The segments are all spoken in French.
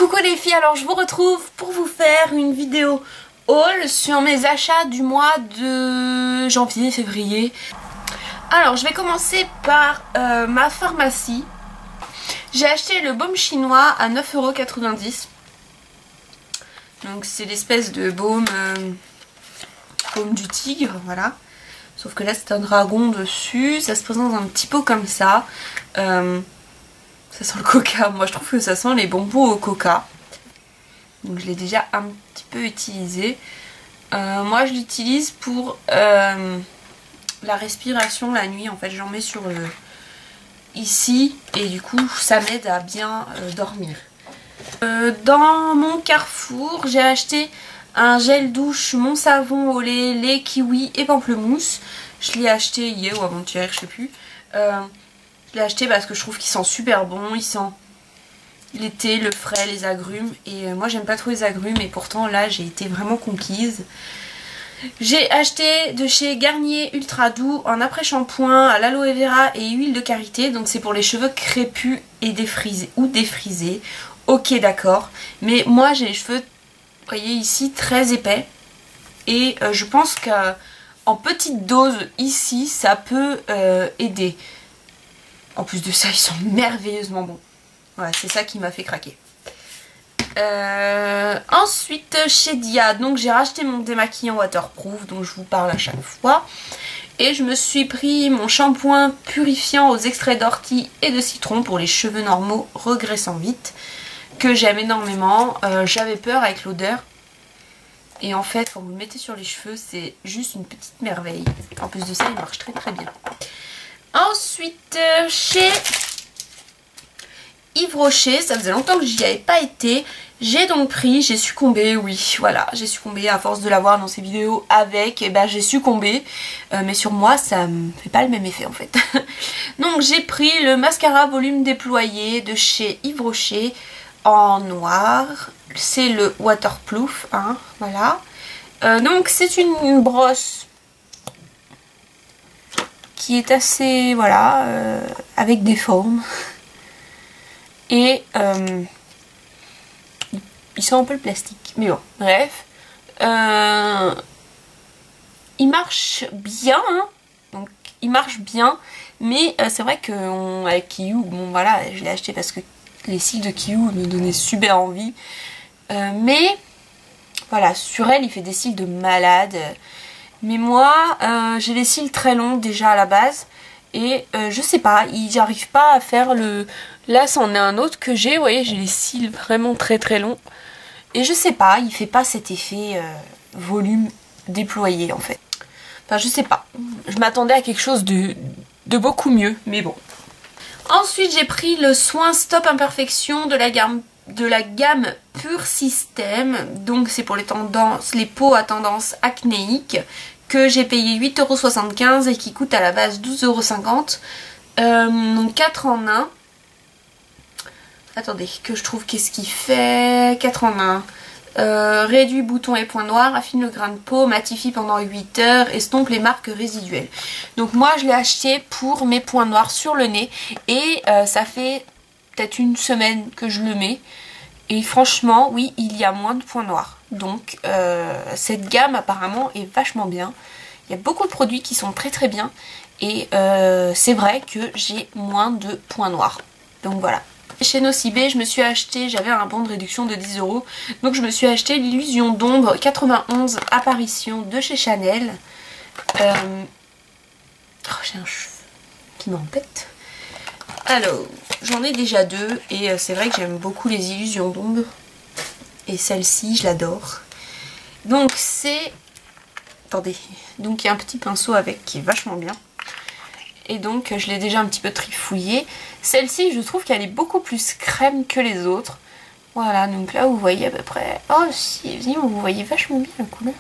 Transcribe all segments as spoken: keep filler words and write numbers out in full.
Coucou les filles, alors je vous retrouve pour vous faire une vidéo haul sur mes achats du mois de janvier, février. Alors je vais commencer par euh, ma pharmacie. J'ai acheté le baume chinois à neuf euros quatre-vingt-dix. Donc c'est l'espèce de baume, euh, baume du tigre, voilà. Sauf que là c'est un dragon dessus, ça se présente dans un petit pot comme ça. Euh, Ça sent le coca, moi je trouve que ça sent les bonbons au coca. Donc je l'ai déjà un petit peu utilisé. Euh, moi je l'utilise pour euh, la respiration la nuit. En fait j'en mets sur le ici et du coup ça m'aide à bien euh, dormir. Euh, dans mon Carrefour j'ai acheté un gel douche mon savon au lait, lait kiwi et pamplemousse. Je l'ai acheté hier ou avant-hier, je sais plus. Euh, Je l'ai acheté parce que je trouve qu'il sent super bon, il sent l'été, le frais, les agrumes. Et moi j'aime pas trop les agrumes et pourtant là j'ai été vraiment conquise. J'ai acheté de chez Garnier Ultra Doux un après-shampoing à l'aloe vera et huile de karité. Donc c'est pour les cheveux crépus et défrisés ou défrisés. Ok d'accord. Mais moi j'ai les cheveux, vous voyez ici, très épais. Et euh, je pense qu'en petite dose ici ça peut euh, aider. En plus de ça, ils sont merveilleusement bons. Voilà, c'est ça qui m'a fait craquer. Euh, ensuite, chez Dia, donc j'ai racheté mon démaquillant waterproof, dont je vous parle à chaque fois. Et je me suis pris mon shampoing purifiant aux extraits d'ortie et de citron pour les cheveux normaux regraissant vite, que j'aime énormément. Euh, J'avais peur avec l'odeur. Et en fait, quand vous le mettez sur les cheveux, c'est juste une petite merveille. En plus de ça, il marche très très bien. Ensuite, euh, chez Yves Rocher, ça faisait longtemps que j'y avais pas été. J'ai donc pris, j'ai succombé, oui, voilà, j'ai succombé à force de la voir dans ces vidéos avec, et ben j'ai succombé. Euh, mais sur moi, ça me fait pas le même effet en fait. Donc j'ai pris le mascara volume déployé de chez Yves Rocher en noir. C'est le waterproof, hein, voilà. Euh, donc c'est une, une brosse qui est assez, voilà, euh, avec des formes. Et euh, il sent un peu le plastique. Mais bon, bref. Euh, il marche bien, hein. Donc il marche bien. Mais euh, c'est vrai qu'avec Kiyu, bon voilà, je l'ai acheté parce que les cils de Kiyu me donnaient super envie. Euh, mais voilà, sur elle, il fait des cils de malade. Mais moi, euh, j'ai les cils très longs déjà à la base. Et euh, je sais pas, j'arrive pas à faire le... Là, c'en est un autre que j'ai. Vous voyez, j'ai les cils vraiment très très longs. Et je sais pas, il fait pas cet effet euh, volume déployé en fait. Enfin, je sais pas. Je m'attendais à quelque chose de, de beaucoup mieux, mais bon. Ensuite, j'ai pris le soin Stop Imperfection de la gamme, de la gamme Pure System. Donc, c'est pour les tendances, les peaux à tendance acnéique, que j'ai payé huit euros soixante-quinze et qui coûte à la base douze euros cinquante. Euh, donc quatre en un. Attendez, que je trouve qu'est-ce qu'il fait. quatre en un. Euh, réduit boutons et points noirs, affine le grain de peau, matifie pendant huit heures, estompe les marques résiduelles. Donc moi je l'ai acheté pour mes points noirs sur le nez. Et euh, ça fait peut-être une semaine que je le mets. Et franchement, oui, il y a moins de points noirs. Donc euh, cette gamme apparemment est vachement bien. Il y a beaucoup de produits qui sont très très bien. Et euh, c'est vrai que j'ai moins de points noirs. Donc voilà. Chez Nocibé, je me suis acheté, j'avais un bon de réduction de dix euros. Donc je me suis acheté l'illusion d'ombre quatre-vingt-onze apparition de chez Chanel. Euh... Oh, j'ai un cheveu qui m'embête. Alors, j'en ai déjà deux. Et c'est vrai que j'aime beaucoup les illusions d'ombre. Et celle-ci, je l'adore. Donc c'est... Attendez. Donc il y a un petit pinceau avec qui est vachement bien. Et donc je l'ai déjà un petit peu trifouillée. Celle-ci, je trouve qu'elle est beaucoup plus crème que les autres. Voilà, donc là vous voyez à peu près... Oh si, vous voyez vachement bien la couleur.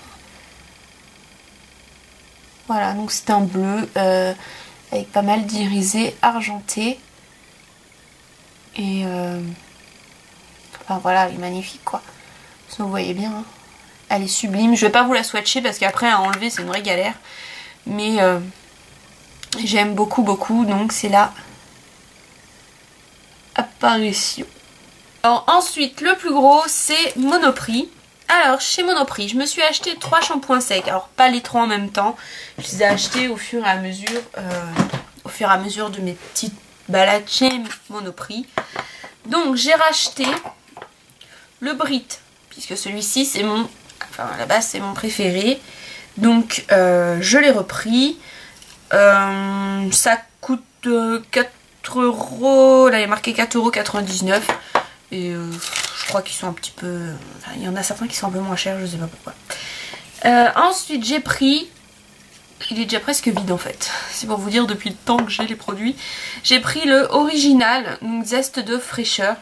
Voilà, donc c'est un bleu euh, avec pas mal d'irisés argentés. Et... Euh... Enfin voilà, elle est magnifique quoi. Ça, vous voyez bien, hein. Elle est sublime. Je vais pas vous la swatcher parce qu'après à enlever c'est une vraie galère. Mais euh, j'aime beaucoup beaucoup. Donc c'est la apparition. Alors ensuite, le plus gros, c'est Monoprix. Alors chez Monoprix, je me suis acheté trois shampoings secs. Alors pas les trois en même temps. Je les ai achetés au fur et à mesure, euh, au fur et à mesure de mes petites balades chez Monoprix. Donc j'ai racheté le Brit, puisque celui-ci c'est mon, enfin à la base c'est mon préféré. Donc euh, je l'ai repris. Euh, ça coûte euh, quatre euros. Là il y a marqué quatre euros quatre-vingt-dix-neuf. Et euh, je crois qu'ils sont un petit peu... Enfin, il y en a certains qui sont un peu moins chers, je sais pas pourquoi. Euh, ensuite j'ai pris... Il est déjà presque vide en fait. C'est pour vous dire depuis le temps que j'ai les produits. J'ai pris le original, donc zeste de fraîcheur.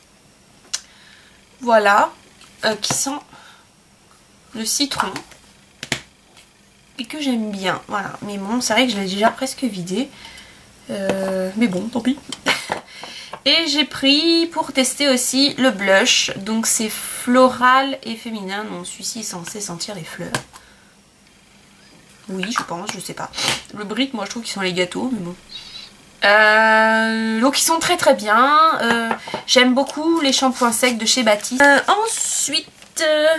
Voilà. Euh, qui sent le citron. Et que j'aime bien. Voilà. Mais bon, c'est vrai que je l'ai déjà presque vidé. Euh, mais bon, tant pis. Et j'ai pris pour tester aussi le blush. Donc c'est floral et féminin. Donc celui-ci est censé sentir les fleurs. Oui, je pense, je sais pas. Le Brit, moi je trouve qu'ils sont les gâteaux, mais bon. Euh, donc ils sont très très bien. Euh, J'aime beaucoup les shampoings secs de chez Baptiste. Euh, ensuite, euh,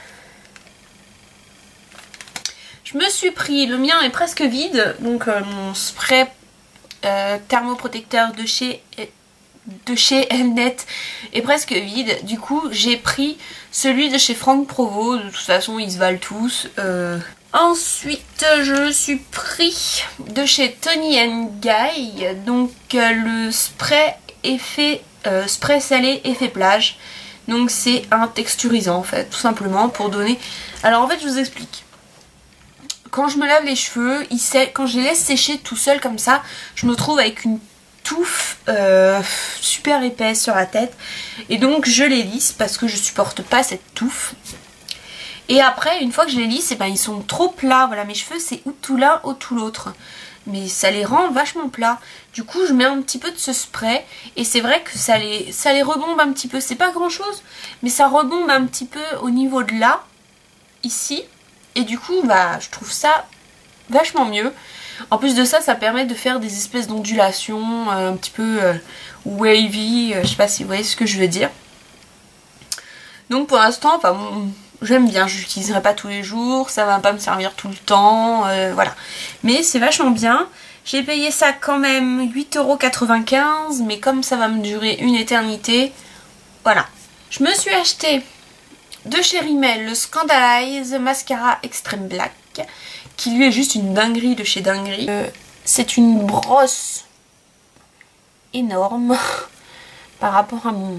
je me suis pris, le mien est presque vide. Donc euh, mon spray euh, thermoprotecteur de chez... de chez Elnet est presque vide. Du coup j'ai pris celui de chez Franck Provo. De toute façon ils se valent tous. euh... Ensuite je me suis pris de chez Toni and Guy, donc euh, le spray effet euh, spray salé effet plage. Donc c'est un texturisant en fait, tout simplement pour donner... Alors en fait je vous explique. Quand je me lave les cheveux, il sait... quand je les laisse sécher tout seul comme ça, je me trouve avec une touffe euh, super épaisse sur la tête. Et donc je les lisse parce que je supporte pas cette touffe. Et après, une fois que je les lisse, eh ben, ils sont trop plats. Voilà, mes cheveux, c'est ou tout l'un ou tout l'autre. Mais ça les rend vachement plats. Du coup, je mets un petit peu de ce spray. Et c'est vrai que ça les, ça les rebombe un petit peu. C'est pas grand chose, mais ça rebombe un petit peu au niveau de là, ici. Et du coup, bah, je trouve ça vachement mieux. En plus de ça, ça permet de faire des espèces d'ondulations euh, un petit peu euh, wavy. Euh, je sais pas si vous voyez ce que je veux dire. Donc pour l'instant, enfin bon... J'aime bien, je l'utiliserai pas tous les jours, ça va pas me servir tout le temps, euh, voilà. Mais c'est vachement bien. J'ai payé ça quand même huit euros quatre-vingt-quinze, mais comme ça va me durer une éternité, voilà. Je me suis acheté de chez Rimmel le Scandalize Mascara Extreme Black, qui lui est juste une dinguerie de chez dinguerie. Euh, c'est une brosse énorme par rapport à mon...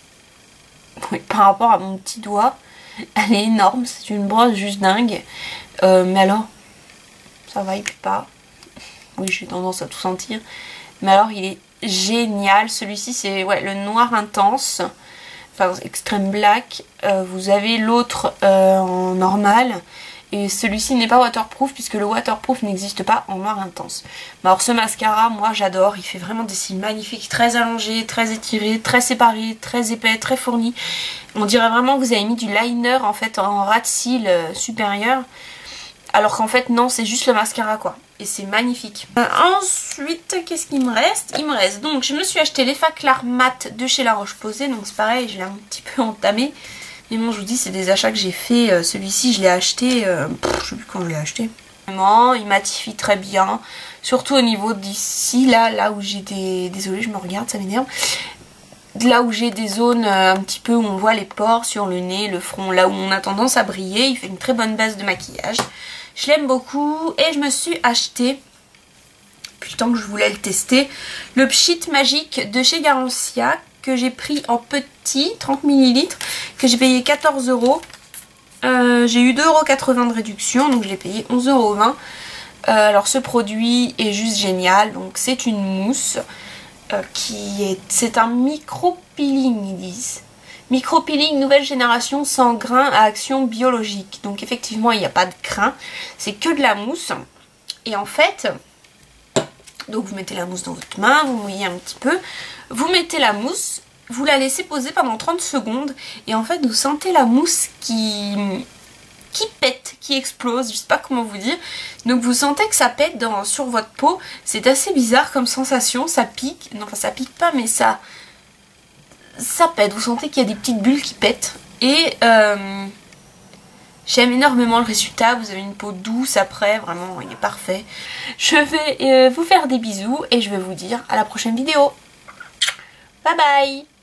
Oui, par rapport à mon petit doigt. Elle est énorme, c'est une brosse juste dingue. Euh, mais alors, ça va, il pue pas. Oui, j'ai tendance à tout sentir. Mais alors, il est génial. Celui-ci, c'est ouais, le noir intense. Enfin, extrême black. Euh, vous avez l'autre euh, en normal. Et celui-ci n'est pas waterproof puisque le waterproof n'existe pas en noir intense. Mais alors ce mascara, moi j'adore. Il fait vraiment des cils magnifiques, très allongés, très étirés, très séparés, très épais, très fournis. On dirait vraiment que vous avez mis du liner en fait en ras de cils euh, supérieur. Alors qu'en fait non, c'est juste le mascara quoi. Et c'est magnifique. Euh, ensuite, qu'est-ce qu'il me reste? Il me reste donc, je me suis acheté l'Effaclar mat de chez La Roche-Posay. Donc c'est pareil, je l'ai un petit peu entamé. Mais bon, je vous dis, c'est des achats que j'ai fait. Euh, Celui-ci, je l'ai acheté, euh, pff, je sais plus quand je l'ai acheté. Vraiment, il matifie très bien. Surtout au niveau d'ici, là, là où j'ai des... Désolée, je me regarde, ça m'énerve. Là où j'ai des zones euh, un petit peu où on voit les pores sur le nez, le front, là où on a tendance à briller. Il fait une très bonne base de maquillage. Je l'aime beaucoup et je me suis acheté, depuis le temps que je voulais le tester, le Pchit Magique de chez Garancia, que j'ai pris en petit, trente millilitres, que j'ai payé quatorze euros. Euh, j'ai eu deux euros quatre-vingts de réduction, donc je l'ai payé onze euros vingt. Euh, alors ce produit est juste génial, donc c'est une mousse euh, qui est... C'est un micro-peeling, ils disent. Micro-peeling nouvelle génération sans grains à action biologique. Donc effectivement, il n'y a pas de grains, c'est que de la mousse. Et en fait... Donc vous mettez la mousse dans votre main, vous mouillez un petit peu, vous mettez la mousse, vous la laissez poser pendant trente secondes et en fait vous sentez la mousse qui, qui pète, qui explose, je sais pas comment vous dire. Donc vous sentez que ça pète dans, sur votre peau, c'est assez bizarre comme sensation, ça pique, non enfin ça pique pas mais ça, ça pète, vous sentez qu'il y a des petites bulles qui pètent. Et euh, j'aime énormément le résultat, vous avez une peau douce après, vraiment il est parfait. Je vais euh, vous faire des bisous et je vais vous dire à la prochaine vidéo. Bye bye.